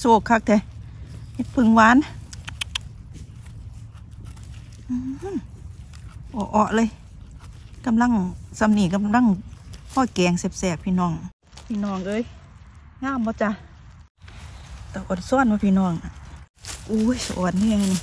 โซกคักแท้เห็ดพึ่งหวานอ่อเลยกำลังสำนีกำลังพ่อแกงแสบๆพี่น้องเอ้ยงามบ่จ้ะแต่อดซ่อนมาพี่น้องอุ้ยสวนนี่ไงนี่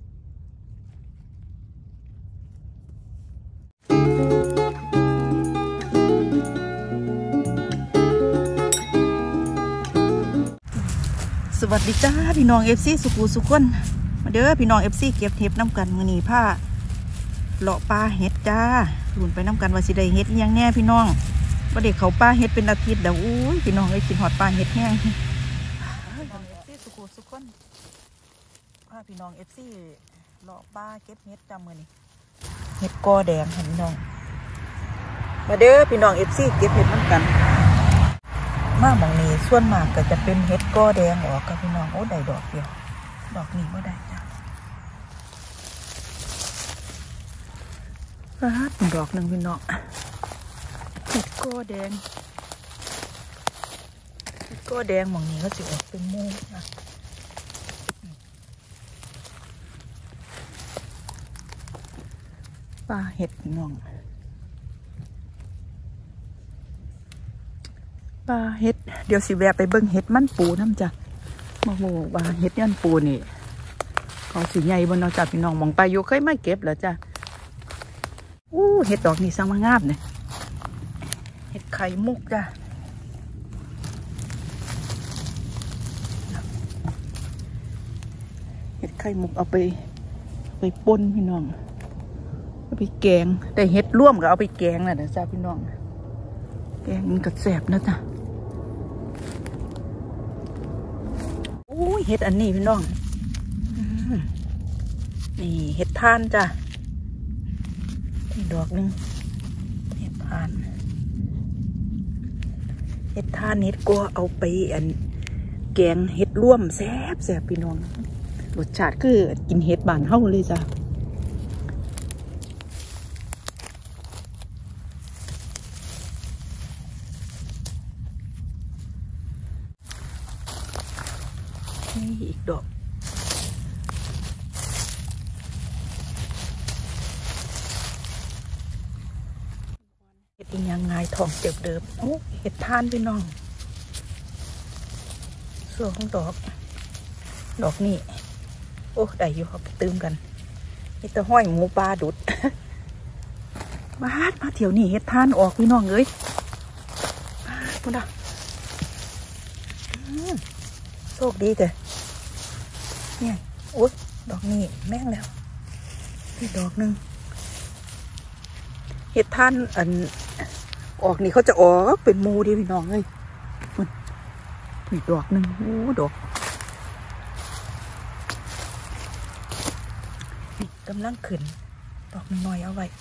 สวัสดีจ้าพี่น้องFCสุขุสุขคนมาเด้อพี่น้อง FC เก็บเห็ดน้ำกันมื้อนี้ผ้าเลาะปลาเห็ดจ้าลุ้นไปน้ำกันว่าสิได้เห็ดยังแน่พี่น้องว่าเด็กเขาปลาเห็ดเป็นอาทิตย์เดี๋ยวอุ้ยพี่น้องเอ้ยกินหอดปลาเห็ดแห้งFC สุขุสุขคนผ้าพี่น้อง FC เลาะปลาเก็บเห็ดจ้ามื้อนี้เห็ดกอแดงค่ะพี่น้องมาเด้อพี่น้อง FC เก็บเห็ดน้ำกันมากมองนี้ส่วนมากก็จะเป็นเห็ดกอแดงออกกับพี่น้องโอ้ได้ดอกเดียวดอกนี้ไม่ได้จ้ะรัดดอกหนึ่งพี่น้องเห็ดกอแดงมองนี้ก็จะออกเป็นมูนะปลาเห็ดพี่น้องปลาเห็ดเดี๋ยวสิแวะไปเบิ้งเห็ดมันปูน้ำจ้ะมาโหว่าเห็ดมันปูนี่เขาสีใหญ่บนเราจับพี่น้องมองไปอยู่เคยไม่เก็บเหรอจ้ะอู้เห็ดดอกนี่สร้างมางาบเนี่ยเห็ดไข่มุกจ้ะเห็ดไข่มุกเอาไปป่นพี่น้องเอาไปแกงแต่เห็ดร่วมก็เอาไปแกงน่ะนะจ้ะพี่น้องแกงมันก็แสบนะจ้ะเห็ดอันนี้พี่น้องนี่เห็ดทานจ้ะอีกดอกหนึ่งเห็ดทานเห็ดก็เอาไปแกงเห็ดร่วมแซ่บพี่น้องรสชาติคือกินเห็ดบานเฮาเลยจ้ะนี่อีกดอกเห็ดยังไงทองเจ็บเดิมโอ้เห็ดทานพี่น้องส่วนของดอกนี่โอ้ได้อยู่เขาไปตื้มกันเห็ดตะห้อยหมูปลาดุดมาเที่ยวนี่เห็ดทานออกพี่น้องเอ้ยคุณอ่ะโชคดีแต่เนี่ยโอ๊ยดอกนี้แม่งแล้วอีกดอกหนึ่งเห็ดท่านออกนี่เขาจะออกเป็นมูดีพี่น้องเลยอีกดอกหนึ่งโอ้ดอกนี่กำลังขึ้นดอกน้อยเอาไว้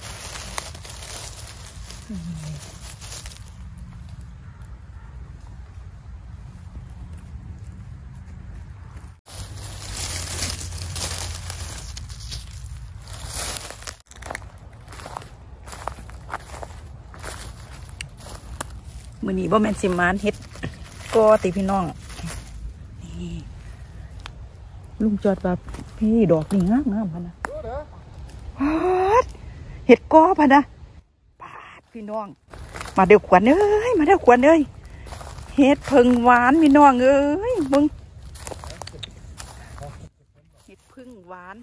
มือนี้บ่แม่นสิมานเฮ็ดก็ติพี่น้องนี่ลุงจอดแบบพี่ดอกนี่งามพะนะเฮ็ดก็พะนะปาดพี่น้องมาเดี๋ยวขวัญเอ้ยเฮ็ดเพิ่งหวานพี่น้องเอ้ยมึงเฮ็ดพึ่งหวาน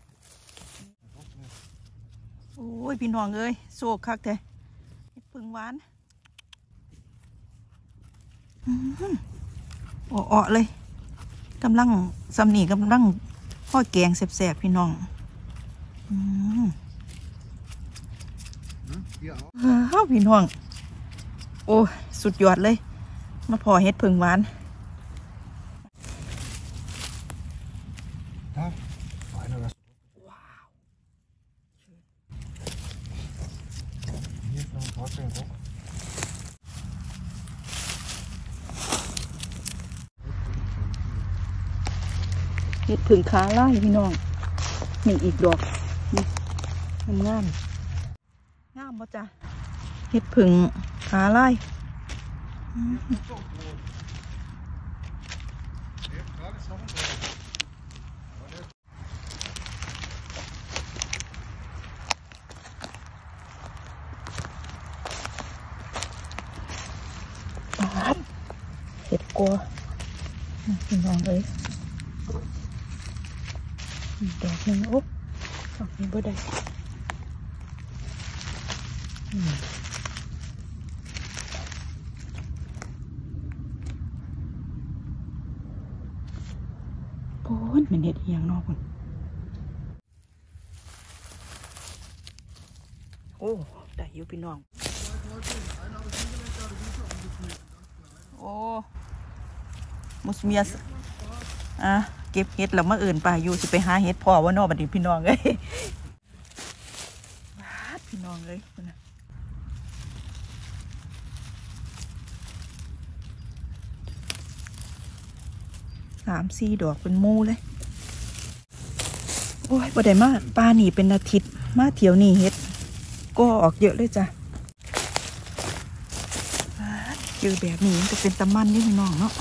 โอ้ยพี่น้องเอ้ยโซกคักแท้เฮ็ดพึ่งหวานอ่อเลยกำลังสำนีกำลังพ่อแกงแสบๆพี่น้องพี่น้องโอ้สุดยอดเลยมาพอเฮ็ดพึ่งหวานเห็ดพึ่งขาไล่พี่น้องนี่อีกดอกนี่งามบ่จ้ะเห็ดพึ่งขาไล่เห็ดกัวพี่น้องเลยดอกหนึ่งอุ๊บดอกนี้บ่ได้โอ้ยมันเห็ดเอียงนอกคนโอ้ได้อยู่พี่น้องโอ้มุสเมียสเก็บเห็ดแล้วมาอื่นป่าอยู่สิไปหาเห็ดพ่อว่านอกบัดนี้พี่น้องเลยบาดพี่น้องเลย3-4 ดอกเป็นมูเลยโอ้ยบ่ได้มาปลาหนีเป็นอาทิตย์มาเที่ยวนี่เห็ดก็ออกเยอะเลยจ้ะเจอแบบนี้มันจะเป็นตะมันนี่พี่น้องเนาะ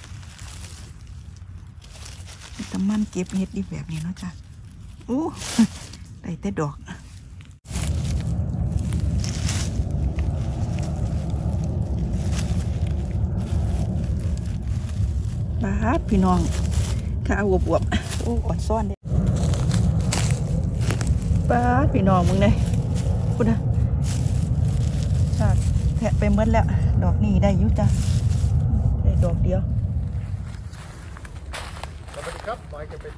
ตะมันเก็บเห็ดดีแบบนี้เนาะจ้ะโอ้ได้แต่ดอกบาดพี่น้องข้าวบวบโอ้อ่อนซ่อนเลยบาดพี่น้องมึงเลยพูดนะชาติแทะไปเมื่อแล้วดอกนี้ได้ยุจ้ะได้ดอกเดียวมาเก็บเห็ด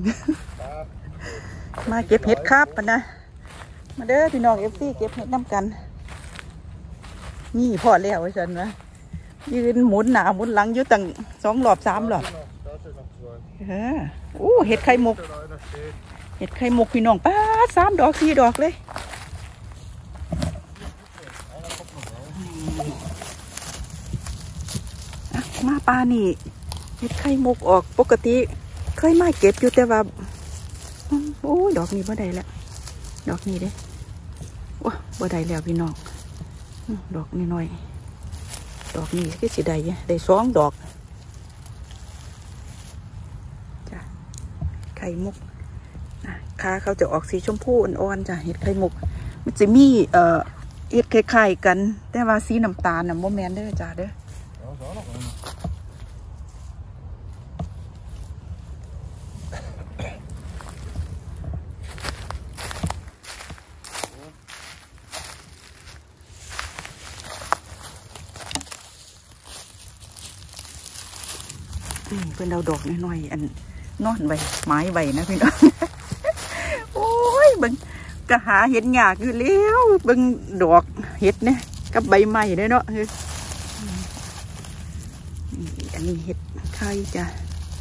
ครับปะนะมาเด้อพี่น้องFCเก็บเห็ดน้ำกันนี่พอแล้วไว้ฉันนะยืนหมุนหนาหมุนหลังอยู่ตั้ง2 รอบ 3 รอบโอ้เห็ดไข่มุกพี่น้องป้า3 ดอก 4 ดอกเลยมาปลานี่เห็ดไข่มุกออกปกติเคยมาเก็บอยู่แต่ว่าโอ้ดอกนี้บ่ได้แล้วดอกนี้เด้ว้าบ่ได้แล้วพี่น้องดอกนี้น้อยดอกนี้ก็สิได้2 ดอกจ้ะไข่มุกขาเขาจะออกสีชมพูอ่อนๆจ้ะเห็ดไข่มุกมันจะมีเห็ดคล้ายๆกันแต่ว่าสีน้ำตาลน่ะบ่แม่นเด้อจ้ะเด้อเพื่อนเราดอกน้อยๆอันนอนใบไม้ใบนะพี่น้องโอ้ยบึงกะหาเห็ดหยากอยู่แล้วบึงดอกเห็ดเนี่ยกับใบไม้ด้วยเนาะอันนี้เห็ดไข่จ้ะ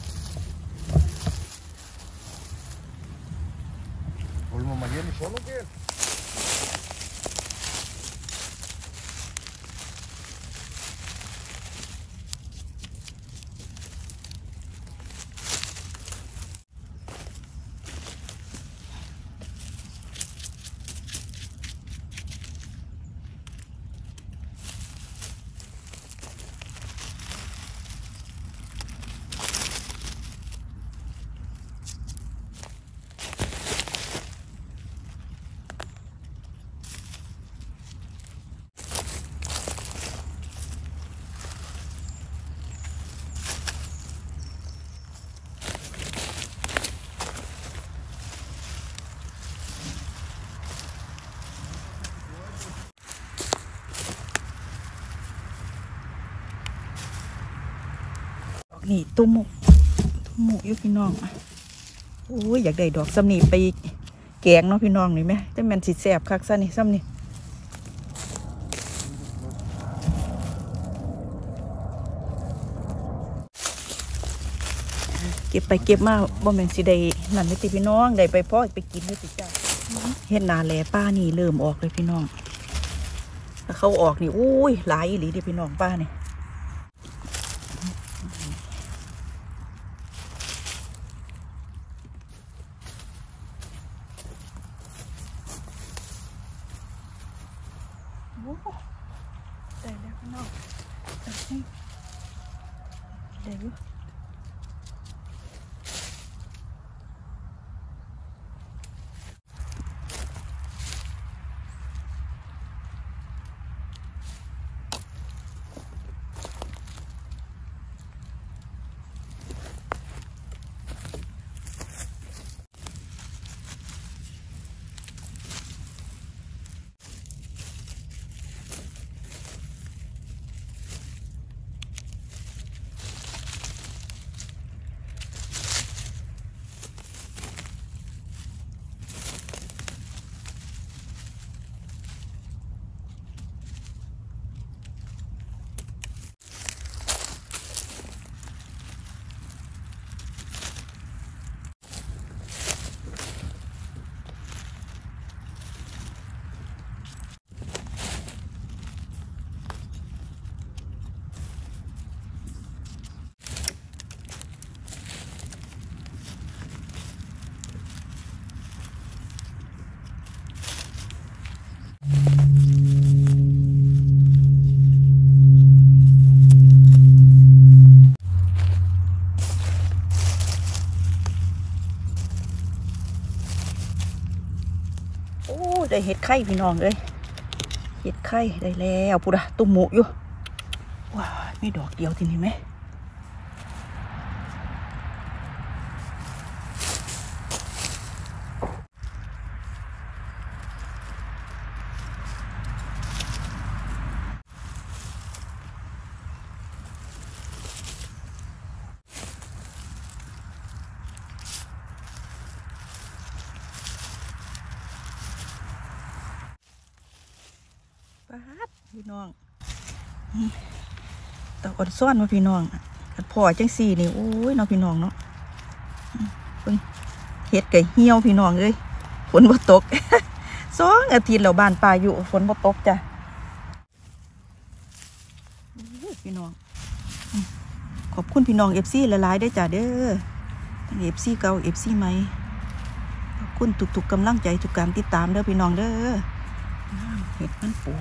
นี่ตุ้มหมกอยู่พี่น้องโอ้ยอยากได้ดอกซ้ำนี่ไปแกงเนาะพี่น้องนี่ไหมแต่มันสิแสบคักซะนี่ซ้ำนี่เก็บไปเก็บมาบ่แม่นสิได้นั่นเลยติพี่น้องได้ไปพ่อไปกินเลยสิจ้าเห็ดนาแหล่ป้านี่เริ่มออกเลยพี่น้องถ้าเขาออกนี่อุ้ยหลายอีหลีเด้พี่น้องป้านี่ได้แล้วพี่น้องได้อยู่ได้เห็ดไข่พี่น้องเลยเห็ดไข่ได้แล้วปุ๊ดะตุ้มหมูอยู่ว้ามีดอกเดียวทีนี้ไหมพี่น้องตะอดซ่อนมาพี่น้องกันพ่อจังสี่นี่โอ้ยน้องพี่น้องเนาะเฮ็ดไก่เหี่ยวพี่น้องเลยฝนบ่ตก 2 อาทิตย์แล้วบ้านป่าอยู่ฝนบ่ตกจ้ะพี่น้องขอบคุณพี่น้อง FC หลายๆได้จ้ะเด้อทั้ง FC เก่า FC ใหม่ขอบคุณทุกๆกำลังใจทุกการติดตามเด้อพี่น้องเด้อเห็ดมันปู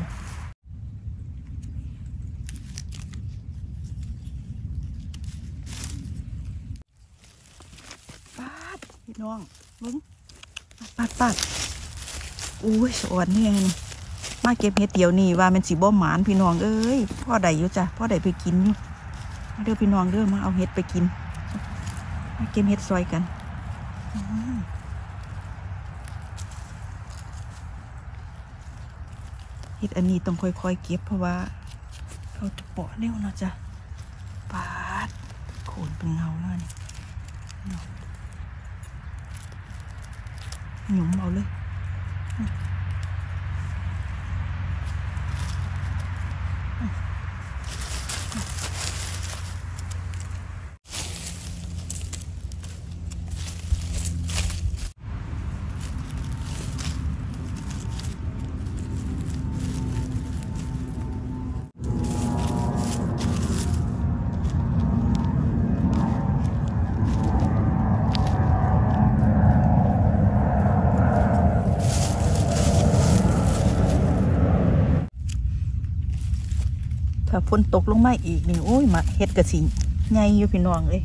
พี่น้องมึงปัดอุ้ยสวนนี่ไงมาเก็บเห็ดเดียวนี่ว่ามันสีบ่หมานพี่น้องเอ้ยพ่อใดอยู่จ้ะพ่อใดไปกินอยู่เด้อพี่น้องเด้อมาเอาเห็ดไปกินมาเก็บเห็ดซอยกันเห็ดอันนี้ต้องค่อยๆเก็บเพราะว่าเขาจะเปาะเร็วนะจ้ะปาดโขนเป็นเงาเลยหยุ่มเอาเลยถ้าฝนตกลงมาอีกนี่โอ้ยมาเฮ็ดกระสิใหญ่อยู่พี่น้องเลย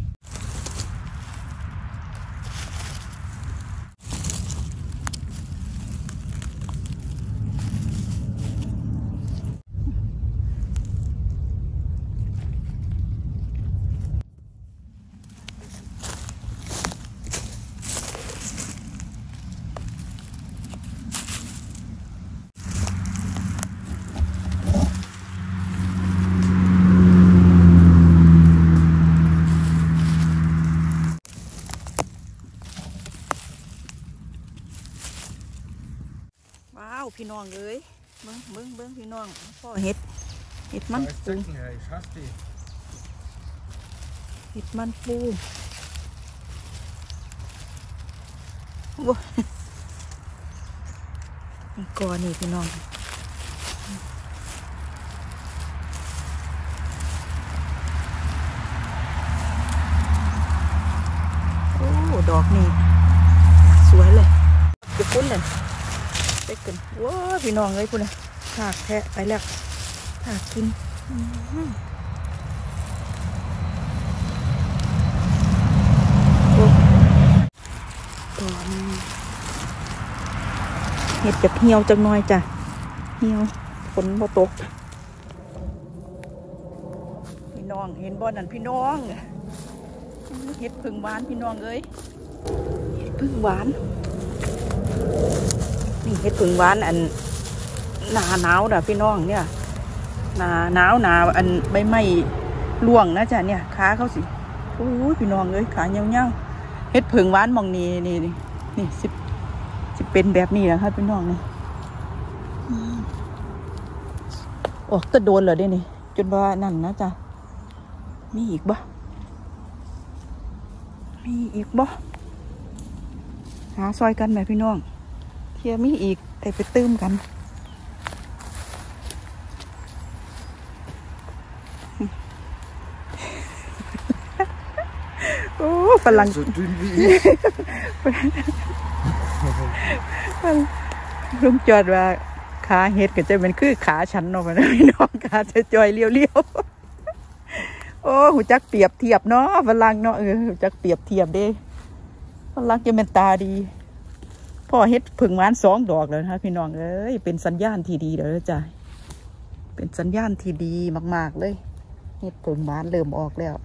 พี่น้องเลยเบิ้งพี่น้องพ่อเห็ดมันปูเห็ดมันปูโว้ยก่อนนี่พี่น้องโอ้ดอกนี่สวยเลยจะคุ้นเลยไปกันว้าพี่น้องเลยคุณนะหากแทะไปแล้วหากกินเห็ดจะเหี่ยวจังน้อยจ้ะเหี่ยวฝนบ่ตกพี่น้องเห็นบ่อนั่นพี่น้องเห็ดผึ่งหวานพี่น้องเลยเห็ดผึ่งหวานนี่เห็ดผึ่งหวานอันหนาหนาวนะพี่น้องเนี่ยหนาหนาวอันใบไม้ร่วงนะจ๊ะเนี่ยขาเขาสิโอ้ยพี่น้องเลยขาเงี้ยวเห็ดผึ่งหวานมองนี่สิเป็นแบบนี้นะครับพี่น้องนี่ออกตะโดนเหรอเด้นี่จนว่านั่นนะจ๊ะมีอีกบ่หาซอยกันไหมพี่น้องเทียมีอีกแต่ไปตื้มกันโอ้ฝรั่งลุงจอดว่าขาเห็ดก็จะเป็นคือขาฉันเนาะพี่น้องขาจะจอยเลี้ยวโอ้หูจักเปรียบเทียบเนาะฝรั่งเนาะหูจักเปรียบเทียบเด้ฝรั่งจะเป็นตาดีพ่อเฮ็ดผึ่งหวาน2 ดอกแล้วนะคะพี่น้องเอ้ยเป็นสัญญาณที่ดีเด้อจ้ะเป็นสัญญาณที่ดีมากๆเลยเฮ็ดผึ่งหวานเริ่มออกแล้ว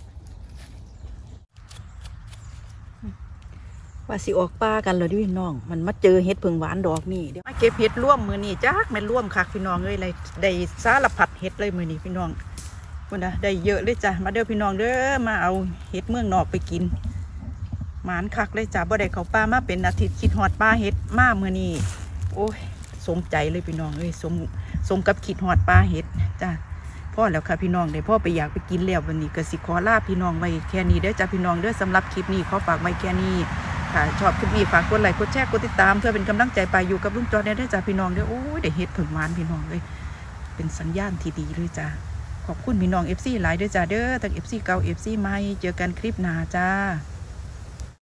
ว่าสิออกป่ากันเลยพี่น้องมันมาเจอเฮ็ดผึ่งหวานดอกนี่เดี๋ยวมาเก็บเฮ็ดร่วมมือนี่จ้าแม่นร่วมคักพี่น้องเลยอะไรได้สารพัดเฮ็ดเลยมือนี่พี่น้องคุณนะได้เยอะเลยจ้ะมาเด้อพี่น้องเด้อมาเอาเฮ็ดเมืองนอกไปกินหมานคักเลยจ้ะบ่ได้เข้าป่ามาเป็นอาทิตย์คิดฮอดป่าเฮ็ดมามือนี่โอ้ยสมใจเลยพี่น้องเอ้ยสมกับคิดฮอดป่าเฮ็ดจ้ะพ่อแล้วค่ะพี่น้องได้พ่อไปอยากไปกินแล้ววันนี้ก็สิขอลาพี่น้องไว้แค่นี้เด้อจ้ะพี่น้องเด้อสำหรับคลิปนี้ขอฝากไว้แค่นี้ค่ะชอบคลิปนี้ฝากกดไลค์กดแชร์กดติดตามเพื่อเป็นกำลังใจไปอยู่กับลุงจอดได้จ้ะพี่น้องเด้อโอ้ยได้เฮ็ดผึ่งหวานพี่น้องเลยเป็นสัญญาณที่ดีเลยจ้ะขอบคุณพี่น้อง FC หลายด้วยจ้าเด้อทั้ง FC เก่า FC ใหม่เจอกันคลิปหน้าจ้า